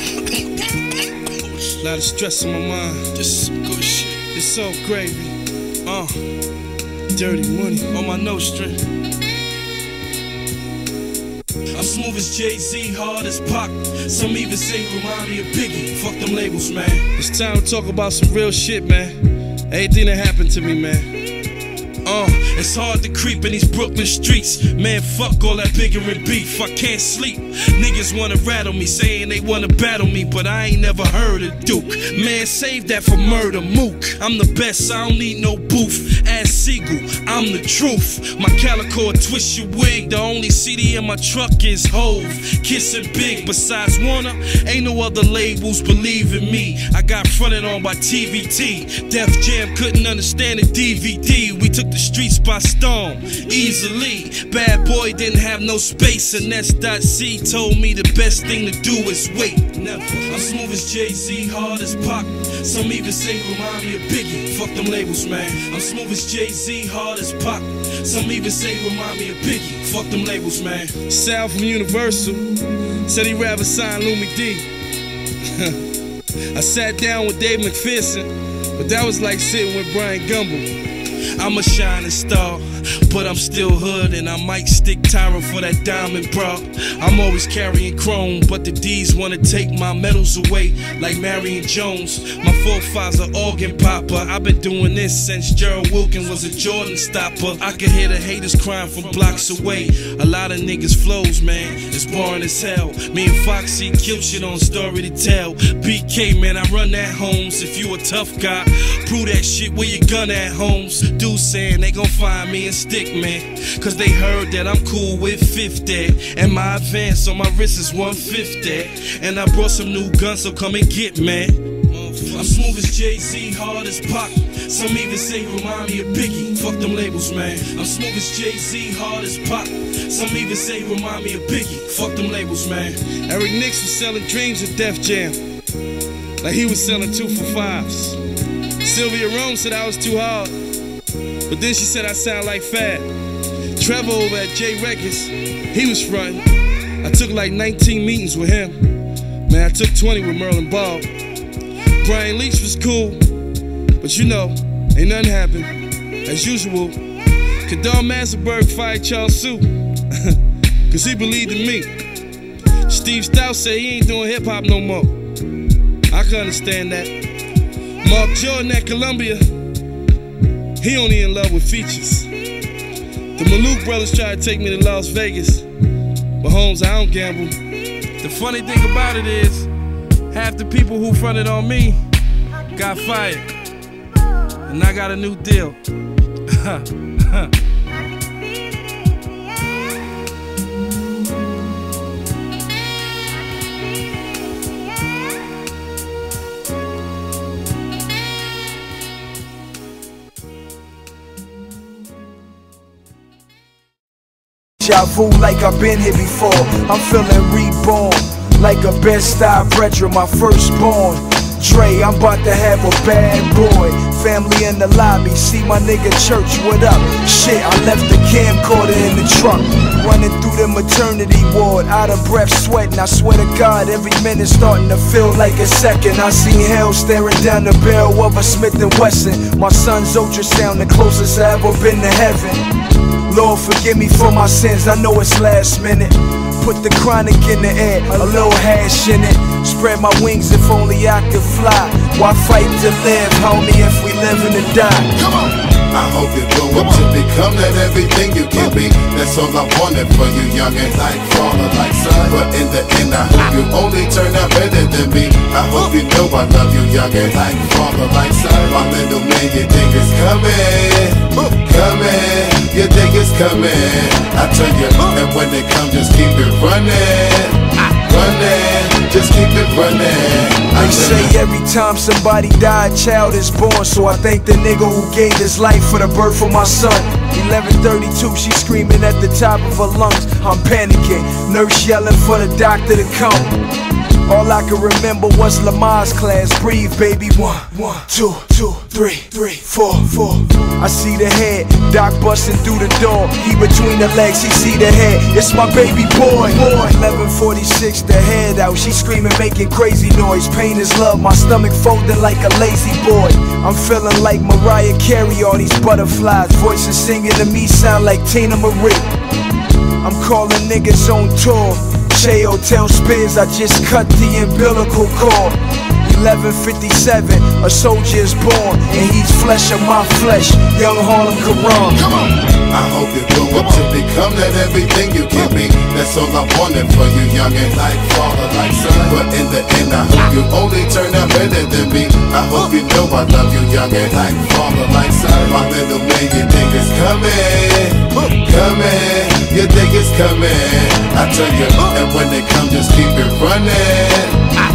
Lot of stress on my mind. Just some good shit. It's so gravy. Uh, dirty money on my nose string. I'm smooth as Jay-Z, hard as Pac. Some even say remind me of Biggie. Fuck them labels, man. It's time to talk about some real shit, man. Everything that happened to me, man. Uh, it's hard to creep in these Brooklyn streets. Man, fuck all that bigger and beef. I can't sleep. Niggas wanna rattle me, saying they wanna battle me, but I ain't never heard of Duke. Man, save that for murder, Mook. I'm the best, I don't need no booth. Ask Siegel, I'm the truth. My calico twist your wig. The only C D in my truck is Hove. Kissing Big, besides Warner, ain't no other labels, believe in me. I got fronted on by T V T. Def Jam couldn't understand the D V D. We took the streets by storm, easily. Bad boy didn't have no space, and S dot C told me the best thing to do is wait. Never. I'm smooth as Jay-Z, hard as Pac. Some even say remind me of Biggie. Fuck them labels, man. I'm smooth as Jay-Z, hard as Pac. Some even say remind me of Biggie. Fuck them labels, man. Sal from Universal said he'd rather sign Lumi D. I sat down with Dave McPherson, but that was like sitting with Brian Gumble. I'm a shining star, but I'm still hood, and I might stick Tyra for that diamond, bro. I'm always carrying chrome, but the D's wanna take my medals away, like Marion Jones. My forefathers are organ popper. I've been doing this since Gerald Wilkins was a Jordan stopper. I can hear the haters crying from blocks away. A lot of niggas flows, man, it's boring as hell. Me and Foxy kill shit on Story to Tell. B K, man, I run that Holmes. If you a tough guy, prove that shit where your gun at, Holmes. Dudes saying they gon' find me and stick, man, cause they heard that I'm cool with fifty. And my advance on my wrist is one fifty. And I brought some new guns, so come and get, man. I'm smooth as Jay-Z, hard as Pac. Some even say remind me of Biggie. Fuck them labels, man. I'm smooth as Jay-Z, hard as Pac. Some even say remind me of Biggie. Fuck them labels, man. Eric Nicks was selling dreams at Def Jam, like he was selling two for fives. Sylvia Rome said I was too hard, but then she said I sound like Fab. Trevor over at J Records, he was frontin'. I took like nineteen meetings with him. Man, I took twenty with Merlin Ball. Brian Leach was cool, but you know, ain't nothing happened. As usual, Kadar Massenberg fired Charles Sue, cause he believed in me. Steve Stout said he ain't doing hip hop no more. I can understand that. Mark Jordan at Columbia, he only in love with features. The Maluk brothers tried to take me to Las Vegas, but Holmes, I don't gamble. The funny thing about it is, half the people who fronted on me got fired, and I got a new deal. Deja vu like I've been here before. I'm feeling reborn, like a Bed-Stuy brethren, my firstborn. Dre, I'm about to have a bad boy. Family in the lobby, see my nigga Church, what up? Shit, I left the camcorder in the truck. Running through the maternity ward, out of breath, sweating. I swear to God, every minute starting to feel like a second. I seen hell staring down the barrel of a Smith and Wesson. My son's ultrasound, the closest I ever been to heaven. Lord, forgive me for my sins, I know it's last minute. Put the chronic in the air, a little hash in it. Spread my wings if only I could fly. Why fight to live, homie, if we live and die? Come on! I hope you grow up to become that everything you can be. That's all I wanted for you, young and like father, like son. But in the end, I hope you only turn out better than me. I hope you know I love you, young and like father, like son. My little man, you think it's coming, coming. You think it's coming, I tell you, and when they come, just keep it running, running, just keep it running. They say every time somebody die, a child is born. So I thank the nigga who gave his life for the birth of my son. eleven thirty-two, she screaming at the top of her lungs. I'm panicking, nurse yelling for the doctor to come. All I can remember was Lamar's class. Breathe, baby. One, one, two, two, three, three, four, four. I see the head, Doc busting through the door. He between the legs, he see the head. It's my baby boy. Boy, eleven forty-six, the head out. She screaming, making crazy noise. Pain is love, my stomach folding like a lazy boy. I'm feeling like Mariah Carey, all these butterflies. Voices singing to me sound like Tina Marie. I'm calling niggas on tour. Che Hotel Spears, I just cut the umbilical cord. eleven fifty-seven, a soldier is born, and he's flesh of my flesh. Young Harlem Karan. Come on! I hope you grow up to become that everything you can be. That's all I wanted for you, young and like father, like son. But in the end, I hope you only turn out better than me. I hope you know I love you, young and like father, like son. My little man, you think it's coming, coming. You think it's coming, I tell you, and when they come, just keep it running,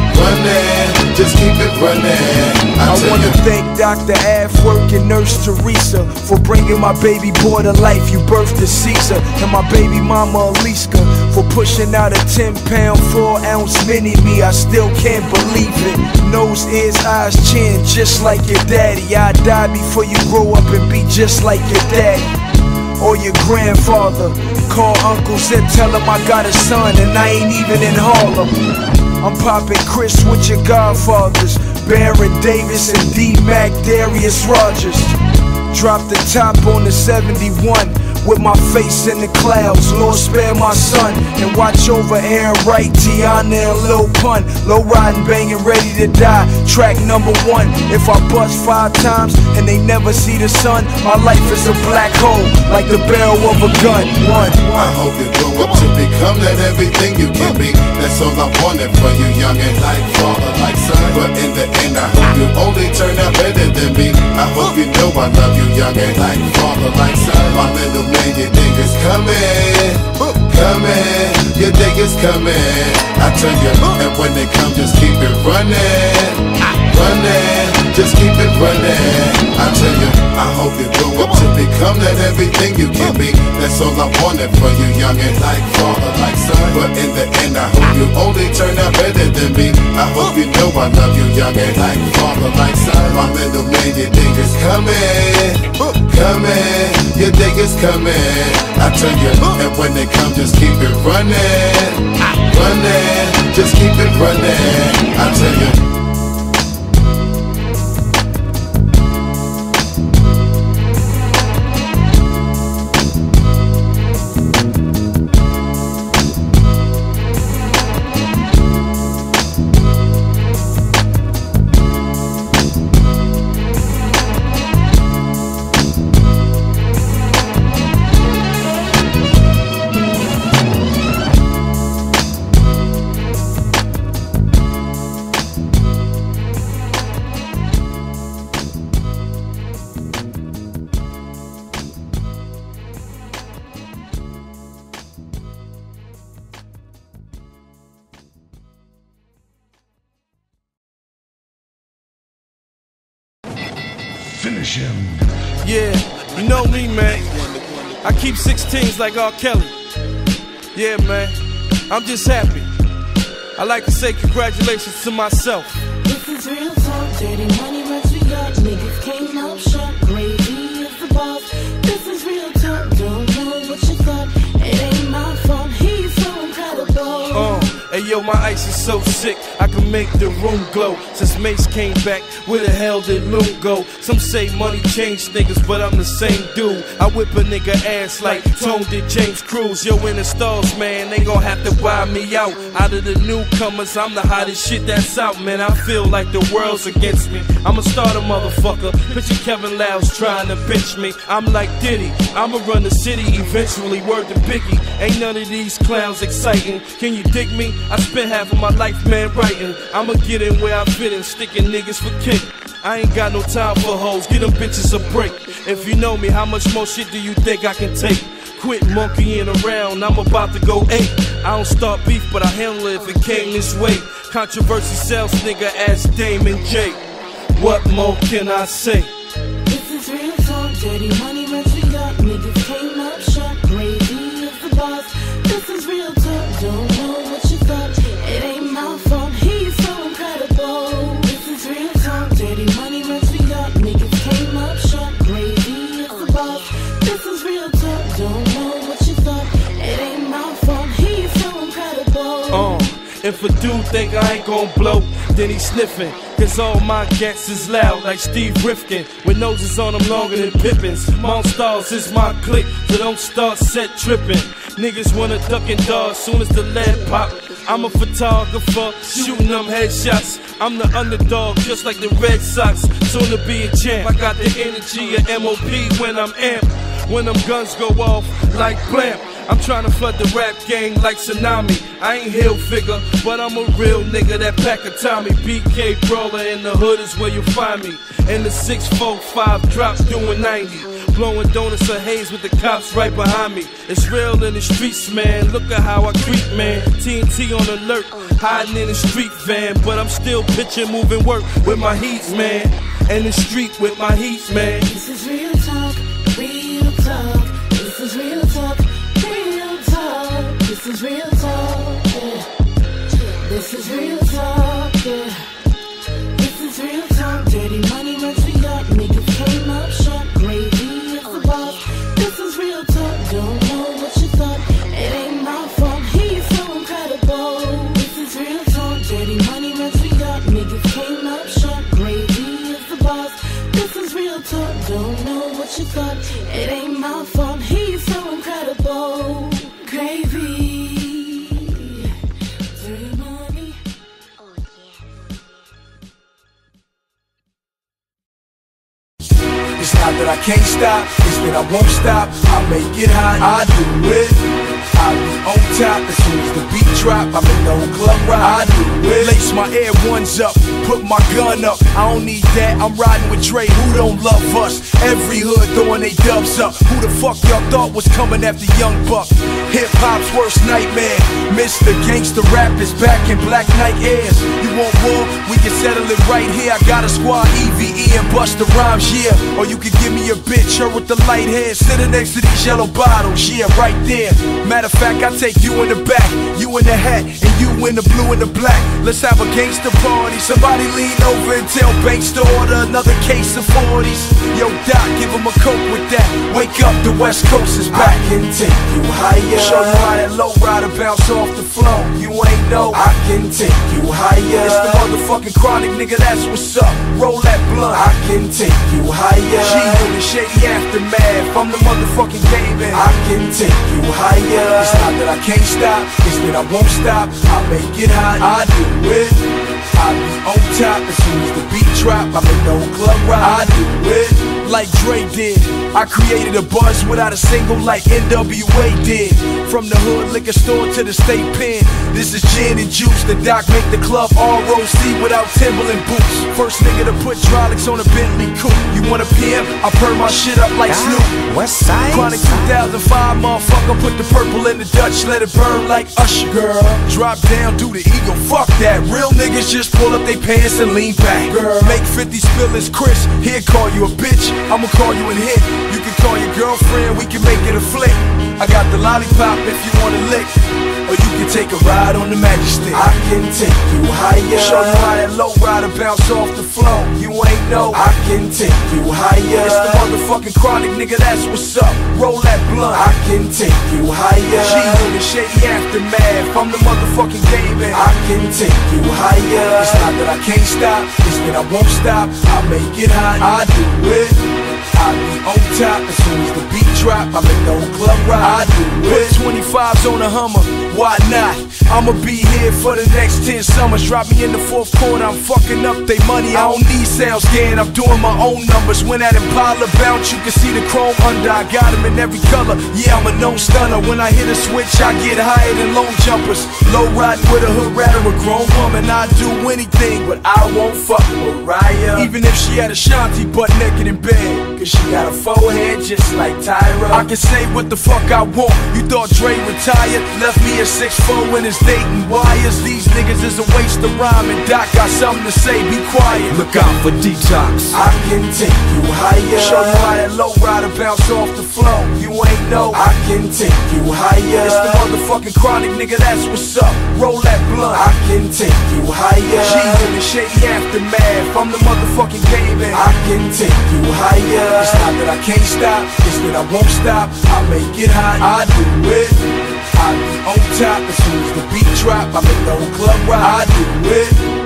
running, just keep it running. I, I wanna you. thank Doctor Afwork and Nurse Teresa for bringing my baby boy to life. You birthed a Caesar, and my baby mama Aliska for pushing out a ten pound, four ounce mini me. I still can't believe it. Nose, ears, eyes, chin, just like your daddy. I'd die before you grow up and be just like your daddy or your grandfather. Call Uncle Zip, tell him I got a son and I ain't even in Harlem. I'm popping Chris with your godfathers, Baron Davis and D-Mac, Darius Rogers. Drop the top on the seventy-one with my face in the clouds. Lord spare my son and watch over Aaron Wright, Tiana and Lil Pun. Low riding, banging, ready to die. Track number one. If I bust five times and they never see the sun, my life is a black hole like the barrel of a gun. One. I hope you grow up to become that everything you can be. That's all I wanted for you, youngin'. Like father, like son. But in the end, I hope you only turn out better than me. I hope you know I love you, youngin'. Like father, like son. My little man, you think it's coming, coming. You think it's coming. I tell you, and when they come, just keep it running, running. Just keep it running. I tell you, I hope you grow up to become that everything you can be. That's all I wanted for you, youngin'. Like father, like son. But in the end, I hope you only turn out better than me. I hope you know I love you, youngin'. Like father, like son. My little man, you think it's coming, coming. You think it's coming. I tell you, and when they come, just keep it running, running. Just keep it running. I tell you. Finish him. Yeah, you know me, man. I keep sixteens like R. Kelly. Yeah, man. I'm just happy. I like to say congratulations to myself. This is real talk, dirty money, much we got. Niggas came up short, gravy is the boss. This is real talk, don't know what you thought. It ain't my fault, he's so incredible. Uh, hey yo, my ice is so sick, I can make the room glow. Since Mace came back, where the hell did Luke go? Some say money changed niggas, but I'm the same dude. I whip a nigga ass like Tone did James Cruz. Yo, in the stars, man, they gon' have to buy me out. Out of the newcomers, I'm the hottest shit that's out, man. I feel like the world's against me. I'm a starter, motherfucker. Picture Kevin Loud's trying to bitch me. I'm like Diddy, I'ma run the city eventually. Word to Biggie, ain't none of these clowns exciting. Can you dig me? I spent half of my life, man, writing. I'ma get in where I fit in, sticking niggas for kick. I ain't got no time for hoes, get them bitches a break. If you know me, how much more shit do you think I can take? Quit monkeying around, I'm about to go eight. I don't start beef, but I handle it if it came this way. Controversy sells, nigga, ask Damon J. What more can I say? This is real talk, dirty money, much we got. Niggas came up short, gravy is the boss. This is real talk, don't know what you thought. It ain't my fault, he's so incredible. This is real talk, dirty money, much we got. Niggas came up short, gravy is the boss. This is real talk, don't know what you thought. It ain't my fault, he's so incredible. Uh, if a dude think I ain't gon' blow, then he sniffing. Cause all my gats is loud like Steve Rifkin, with noses on them longer than Pippins. Monstars is my clique, so don't start set tripping. Niggas wanna duck and dodge soon as the lead pop. I'm a photographer, shooting them headshots. I'm the underdog, just like the Red Sox, soon to be a champ. I got the energy of M O P when I'm amped. When them guns go off like blam, I'm tryna flood the rap game like tsunami. I ain't hill figure, but I'm a real nigga that pack a Tommy. B K brawler in the hood is where you find me. And the six four five drops doing ninety. Blowing donuts of haze with the cops right behind me. It's real in the streets, man. Look at how I creep, man. T N T on alert, hiding in the street van. But I'm still pitching, moving work with my heats, man. And the street with my heats, man. This is real talk, real talk. This is real talk, real talk. This is real talk, yeah. This is real talk, yeah. This is real talk, dirty money, much we got. Niggas came up short, gravy is the boss. This is real talk, don't know what you thought. It ain't my fault, he's so incredible. This is real talk, dirty thought. It ain't my fault, he's so incredible. Gravy, dirty money. Oh yeah. It's not that I can't stop, it's that I won't stop. I make it hot, I do it. I be on top as soon as the beat drop. I'm in the whole club ride. I do it. Lace my Air Ones up, put my gun up. I don't need that. I'm riding with Dre. Who don't love us? Every hood throwing they dubs up. Who the fuck y'all thought was coming after Young Buck? Hip hop's worst nightmare. Mister Gangsta Rap is back in Black Knight airs. You want war? We can settle it right here. I got a squad, E V E and Busta Rhymes, yeah. Or you can give me a bitch, her with the light hair, sitting next to these yellow bottles, yeah, right there. Matter of fact, I take you in the back, you in the hat, and you in the blue and the black. Let's have a gangster party. Somebody lean over and tell Banks to order another case of forties. Yo, Doc, give him a coke with that. Wake up, the West Coast is back. I can take you higher. Show you how that low rider bounce off the floor. You ain't know. I can take you higher. It's the motherfucking Chronic, nigga, that's what's up. Roll that blunt. I can take you higher. G in the shady aftermath. I'm the motherfucking game, and I can take you higher. It's not that I can't stop, it's that I won't stop. I make it hot, I do it. I be on top as soon as the beat drop. I'm in the whole club ride. I do it. Like Dre did, I created a buzz without a single like N W A did. From the hood liquor store to the state pen, this is gin and juice. The Doc make the club all roll C without Timberland boots. First nigga to put hydraulics on a Bentley coupe. You want a P M? I perm my shit up like Snoop. West Side Chronic two thousand five, motherfucker, put the purple in the Dutch, let it burn like Usher. Girl, drop down, do the eagle, fuck that. Real niggas just pull up they pants and lean back. Girl, make fifty spill his Chris, he'll call you a bitch, I'ma call you and hit. You can call your girlfriend, we can make it a flick. I got the lollipop if you wanna lick, or you can take a ride on the magic stick. I can take you higher. Show you how that low rider bounce off the floor. You ain't know. I can take you higher. It's the motherfucking Chronic, nigga, that's what's up. Roll that blunt. I can take you higher. G in the shady aftermath. I'm the motherfucking game, and I can take you higher. It's not that I can't stop, it's that I won't stop. I make it hot, I do it. I be on top as soon as the beat drop. I'm in the whole club ride. I do it. Put twenty-fives on a Hummer, why not? I'ma be here for the next ten summers. Drop me in the fourth quarter, I'm fucking up they money. I don't need sales gain, I'm doing my own numbers. When that Impala bounce, you can see the chrome under. I got them in every color, yeah, I'm a known stunner. When I hit a switch, I get higher than low jumpers. Low riding with a hood rat or a grown woman. I do anything, but I won't fuck Mariah. Even if she had a Shanti butt naked in bed, cause she got a forehead just like Tyra. I can say what the fuck I want. You thought Dre retired, left me at six foot four in his dating wires. These niggas is a waste of rhyme, and Doc got something to say, be quiet. Look out for detox. I can take you higher. Show you how that low rider bounce off the floor. You ain't know. I can take you higher. It's the motherfucking Chronic, nigga, that's what's up. Roll that blunt. I can take you higher. G in the shady aftermath. I'm the motherfucking game, and I can take you higher. It's not that I can't stop, it's that I won't stop. I make it hot, I do it. I be on top as soon as the beat drop. I'm in the whole club ride. I do it.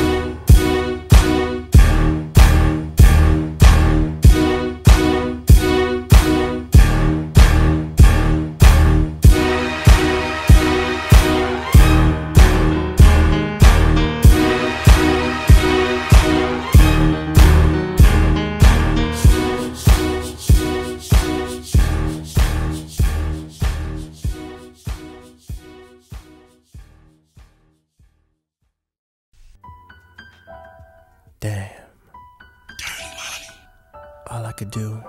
Damn. All I could do,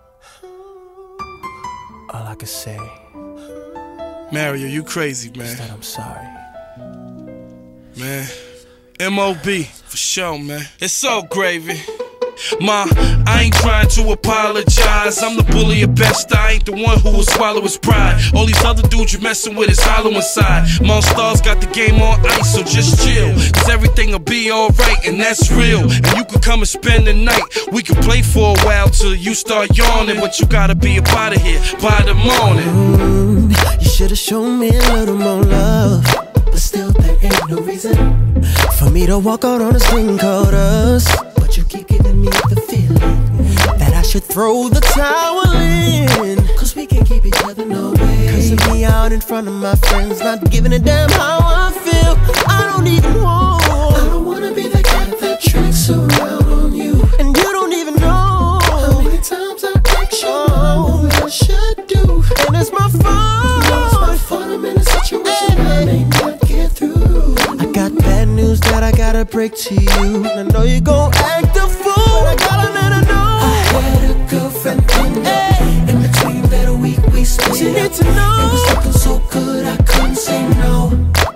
all I could say, Mario, you crazy, man. is that I'm sorry. Man, M O B, for sure, man. It's so gravy. Ma, I ain't trying to apologize. I'm the bully at best. I ain't the one who will swallow his pride. All these other dudes you messing with is hollow inside. Monstars got the game on ice, so just chill, cause everything'll be alright, and that's real. And you can come and spend the night. We can play for a while till you start yawning, but you gotta be up out of here by the morning. Mm, you should've shown me a little more love, but still there ain't no reason for me to walk out on a string called us. But you keep giving me the feeling that I should should throw the towel in, cause we can't keep each other no way. Cause of me out in front of my friends, not giving a damn how I feel. I don't even want, I don't wanna be the guy that tricks around on you, and you don't even know how many times I ask you oh, what I should do. And it's my fault, no, it's my fault. I'm in a situation I may not get through. I got bad news that I gotta break to you. I know you gon' act a fool, but I gotta let her know I had a girlfriend in, hey. In between that week we split she up. Need to know it was looking so good I couldn't say no.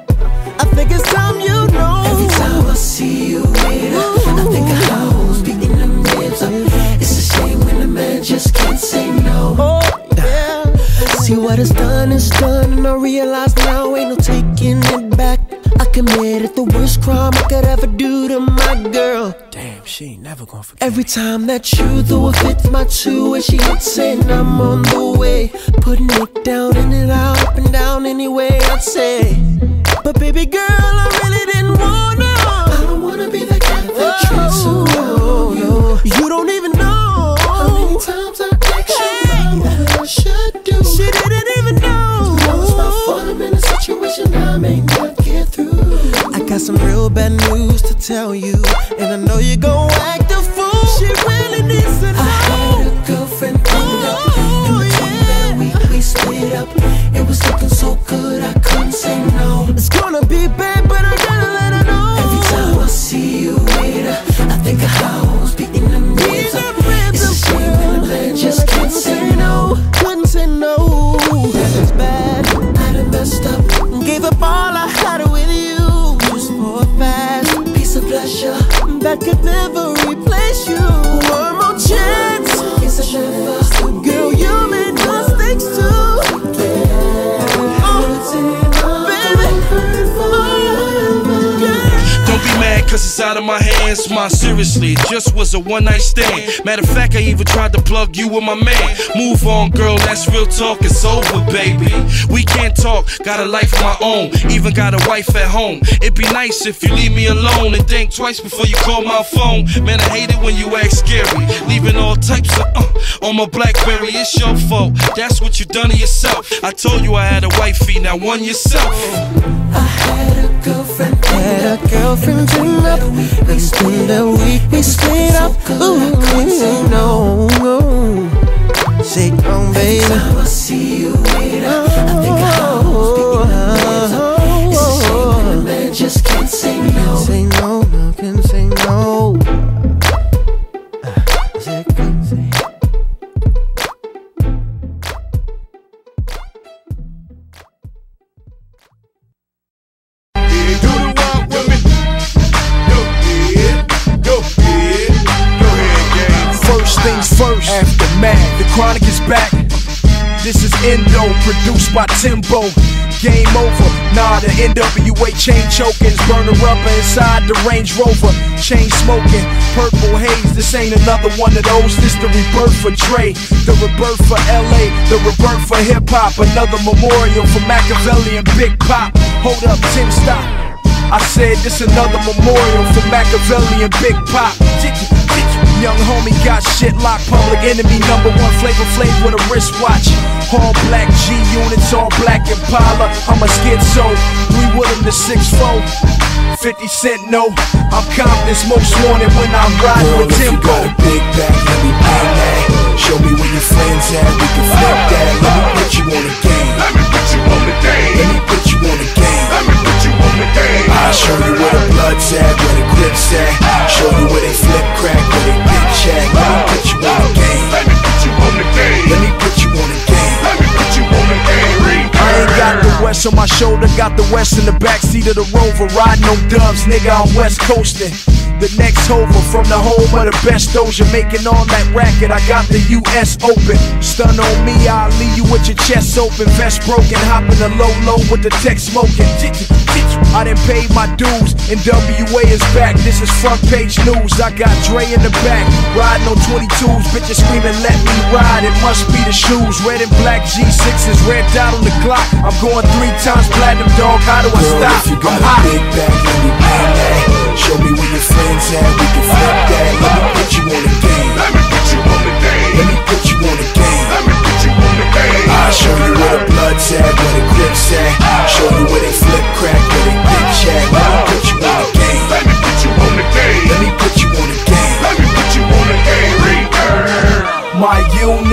I think it's time you know. Every time I see you with her, I think of how I was beating them ribs up. It's a shame when a man just can't say no. Oh, yeah. See what is done is done, and I realize now ain't no taking it back. I committed the worst crime I could ever do to my girl. Damn, she ain't never gonna forget. Every time that you throw a fit, my two, and she hits saying I'm on the way, putting it down in and out, up and down anyway I'd say. But baby girl, I really didn't wanna. I don't wanna be that guy that tricks around you. You don't even know how many times I asked you what I should do. She didn't even know. Now it's my fault, I'm in a situation I may not get through. I got some real bad news to tell you, and I know you gon' act a fool. She really needs to know. I had a girlfriend coming up, in between that week we split up. It was looking so good I couldn't say no. It's gonna be bad, but I gotta let her know. Every time I see you with her, I think of how I was beating them ribs up. It's a shame when a man just can't say no. Couldn't say no. It's bad, I done messed up, gave up all I had with you, just for a fast piece of pleasure that could never replace you. One more chance, it's a never. Girl, you made mistakes too. Don't be mad cause it's out of my hands, ma, seriously, it just was a one night stand. Matter of fact, I even tried to plug you with my man. Move on, girl, that's real talk, it's over, baby. We can't talk, got a life of my own, even got a wife at home. It'd be nice if you leave me alone and think twice before you call my phone. Man, I hate it when you act scary, leaving all types of uh on my Blackberry. It's your fault, that's what you done to yourself. I told you I had a wifey, now one yourself. I had a girlfriend, had a girlfriend in up, and spend a week we split up. Ooh, no, no. Say, oh, baby. Every time I see you with her, I think of how I was beating them ribs up. It's a shame when a man just can't say no. Say no, no, can say no. Uh, say, can say. First, aftermath, the chronic is back. This is Endo, produced by Timbo. Game over, nah, the N W A chain chokings, burning rubber inside the Range Rover. Chain smoking, purple haze, this ain't another one of those. This the rebirth for Dre, the rebirth for L A, the rebirth for hip hop. Another memorial for Machiavelli and Big Pop. Hold up, Tim, stop. I said this another memorial for Machiavelli and Big Pop. Young homie got shit locked, public enemy number one, Flavor Flav with a wristwatch. All black G units, all black Impala. I'm a schizo, three Willem to six four. fifty cent no, I'm Compton's most wanted when I ride with Timbo. If you got a big back, let me bang that. Show me where your friends at, we can flip that. Let me put you on the game. Let me put you on the game. Let me put you on the game. Let me put you on the game. I'll show you where the blood's at, where the grip's at. Show you where they flip crack, where they bitch at. Let me put you on the game. Let me put you on the game. Let me put you on the game. Let me put you on the game. I ain't got the West on my shoulder, got the West in the backseat of the Rover. Riding on dubs, nigga, I'm West Coastin'. The next hover from the home of the best Doja, making all that racket. I got the U S open. Stun on me, I'll leave you with your chest open. Vest broken, hopping the low low with the tech smoking. I done paid my dues, and W A is back. This is front page news. I got Dre in the back, riding on twenty-twos. Bitches screaming, let me ride. It must be the shoes. Red and black G sixes, red dot on the clock. I'm going three times platinum, dog. How do I Girl, stop? If you got I'm hot. a big back, let me bang that. Show me where your friends at, we can flip that. Let me put you on the game. Let me put you on the game.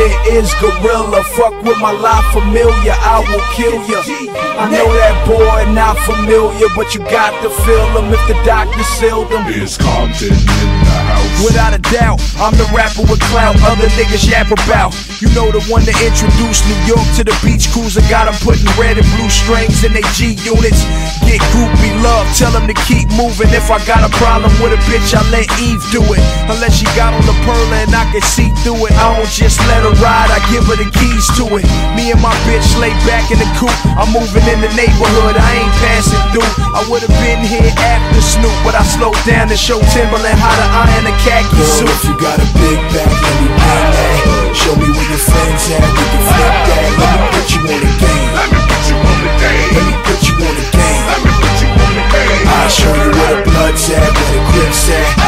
it is gorilla. Fuck with my life familiar, I will kill ya. I know that boy not familiar, but you got to feel him if the doctor sealed him. Is Compton in the house? Without a doubt, I'm the rapper with clout other niggas yap about. You know the one that introduced New York to the beach cruiser. Got them putting red and blue strings in they G units. Get groupie love, tell them to keep moving. If I got a problem with a bitch, I let Eve do it. Unless she got on the perla and I can see through it. I don't just let her ride, I give her the keys to it. Me and my bitch lay back in the coupe. I'm moving in the neighborhood, I ain't passing through. I would've been here after Snoop, but I slowed down to show Timberland how to iron a khaki suit. Girl, if you got a big back, let me bring that. Show me where your friends at, we can flip that. Let me put you on the game. Let me put you on the game. Let me put you on the game. Let me put you on the game. I'll show you where the blood's at, where the grip's at.